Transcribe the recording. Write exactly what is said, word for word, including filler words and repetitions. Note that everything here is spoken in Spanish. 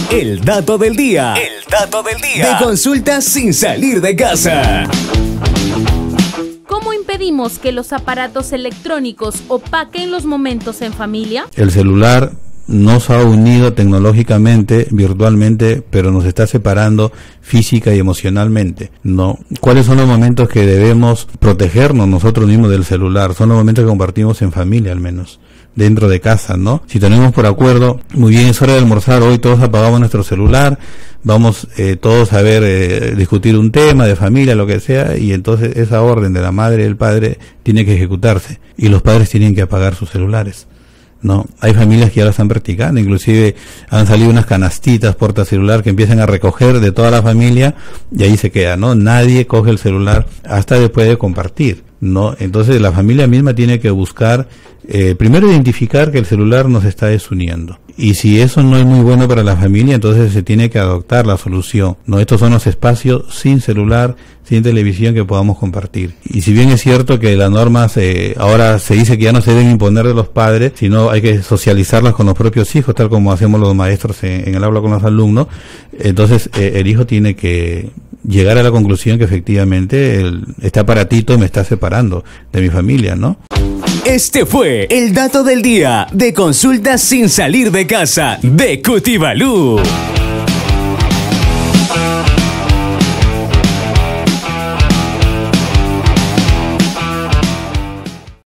El dato del día. El dato del día. De consulta sin salir de casa. ¿Cómo impedimos que los aparatos electrónicos opaquen los momentos en familia? El celular nos ha unido tecnológicamente, virtualmente, pero nos está separando física y emocionalmente, ¿no? ¿Cuáles son los momentos que debemos protegernos nosotros mismos del celular? Son los momentos que compartimos en familia, al menos dentro de casa, ¿no? Si tenemos por acuerdo, muy bien, es hora de almorzar, hoy todos apagamos nuestro celular, vamos eh, todos a ver, eh, discutir un tema de familia, lo que sea, y entonces esa orden de la madre y el padre tiene que ejecutarse, y los padres tienen que apagar sus celulares, ¿no? Hay familias que ya lo están practicando, inclusive han salido unas canastitas portacelular que empiezan a recoger de toda la familia, y ahí se queda, ¿no? Nadie coge el celular hasta después de compartir, ¿no? Entonces la familia misma tiene que buscar, eh, primero identificar que el celular nos está desuniendo, y si eso no es muy bueno para la familia, entonces se tiene que adoptar la solución, ¿no? Estos son los espacios sin celular, sin televisión que podamos compartir. Y si bien es cierto que las normas eh, ahora se dice que ya no se deben imponer de los padres, sino hay que socializarlas con los propios hijos, tal como hacemos los maestros en, en el aula con los alumnos, entonces eh, el hijo tiene que llegar a la conclusión que efectivamente el, este aparatito me está separando de mi familia, ¿no? Este fue el dato del día de consultas sin salir de casa de Cutibalú.